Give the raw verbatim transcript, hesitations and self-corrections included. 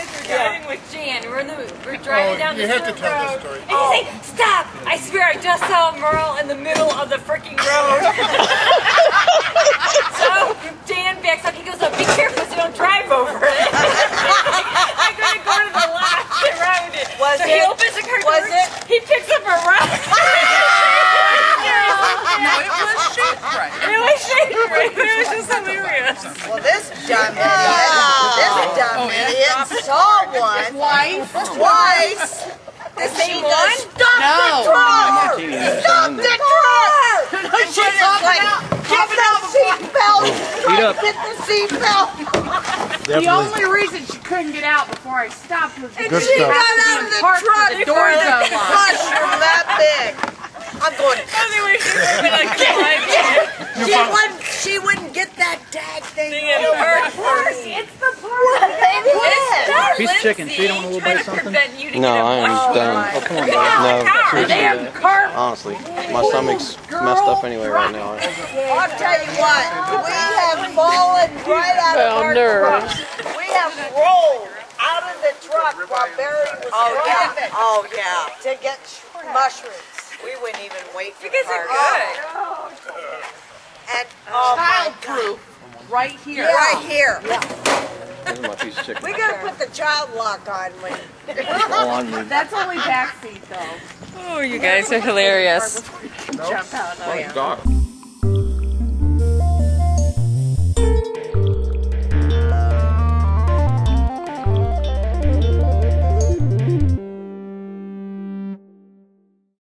guys were driving with Jan. We're in the we're driving Oh, down you the have to dirt tell road, this story. and you say, "Stop! I swear, I just saw Morel in the middle of the freaking road." So Dan backs up. He goes, "Oh, be careful so you don't drive over it." I'm gonna go to the left around it. Was so it? he opens the car door. Was it? He picks up a rock. No, it was shaped right. It was shaped right. It was just hilarious. Well, this dumb idiot, this dumb idiot saw one Twice. twice. The She same goes, one? stop No. the car! Stop the car! And she just like, get the seatbelt! Like, get the seatbelt! The only reason she couldn't get out before I stopped was And because she she got had out to of be the parked truck with the before doors that unlocked. mushroom that big. I'm going, Anyway, she was like five minutes. she wouldn't, she wouldn't get that tag thing Thing in the over. park. It's the park. It is. Piece of chicken. So you don't want a little bit of something? No, I understand. Oh, come on, buddy. No, Damn car. honestly, my stomach's messed up anyway right now. I'll tell you what, we have fallen right out of our truck. We have rolled out of the truck while Barry was Oh, driving. Oh, yeah. To get mushrooms. We wouldn't even wait for You guys the are car. good. And, oh my God. Childproof. Right here. Right here. This is my piece of chicken. We gotta put the child lock on when. All on me. That's only backseat though. Oh, you guys are hilarious. Jump out. Oh, God.